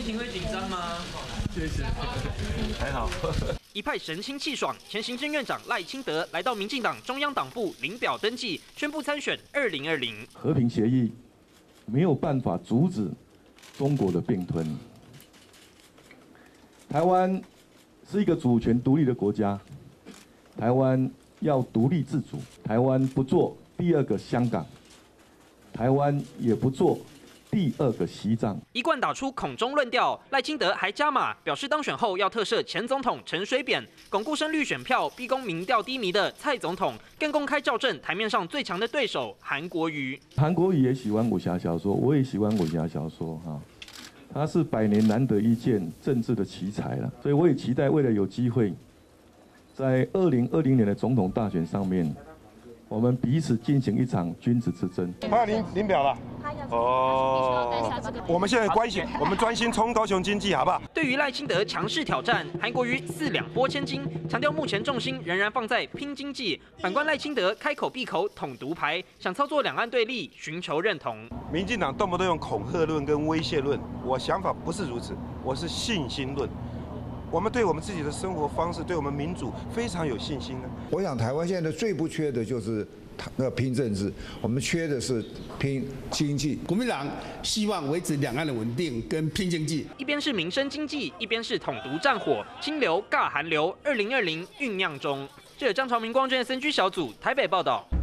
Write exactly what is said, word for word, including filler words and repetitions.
心情会紧张吗？ 谢谢，还好。 一派神清气爽，前行政院长赖清德来到民进党中央党部领表登记，宣布参选二零二零。 和平协议没有办法阻止中国的并吞。台湾是一个主权独立的国家，台湾要独立自主，台湾不做第二个香港，台湾也不做第二个西藏。 一贯打出恐中论调，赖清德还加码表示，当选后要特赦前总统陈水扁，巩固深绿选票，逼宫民调低迷的蔡总统，更公开校正台面上最强的对手韩国瑜。 韩国瑜也喜欢武侠小说，我也喜欢武侠小说哈。他是百年难得一见政治的奇才了，所以我也期待未来有机会，在二零二零年的总统大选上面，我们彼此进行一场君子之争。 他要领领表了。哦，我们现在关心，我们专心冲高雄经济，好不好？ 对于赖清德强势挑战，韩国瑜四两拨千斤，强调目前重心仍然放在拼经济。反观赖清德开口闭口统独牌，想操作两岸对立，寻求认同。 民进党动不动用恐吓论跟威胁论，我想法不是如此，我是信心论。我们对我们自己的生活方式，对我们民主非常有信心呢。 我想台湾现在最不缺的就是那拼政治，我们缺的是拼经济。 国民党希望维持两岸的稳定跟拼经济， 一边是民生经济，一边是统独战火，清流尬韩流，二零二零酝酿中。记者张朝明、光正 S N G 小组台北报道。